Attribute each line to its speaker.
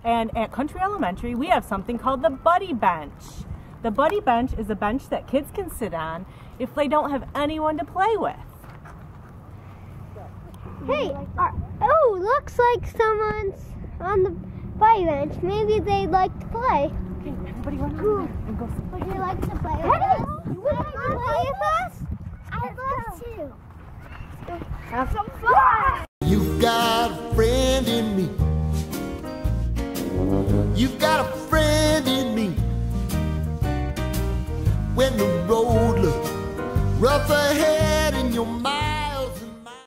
Speaker 1: And at Country Elementary, we have something called the Buddy Bench. The Buddy Bench is a bench that kids can sit on if they don't have anyone to play with.
Speaker 2: Hey, oh, looks like someone's on the Buddy Bench. Maybe they'd like to play.
Speaker 1: Okay, everybody run over there and go sit.
Speaker 2: Would you like to play with us? You would like to play with us? I'd love to.
Speaker 1: Have some fun!
Speaker 3: You got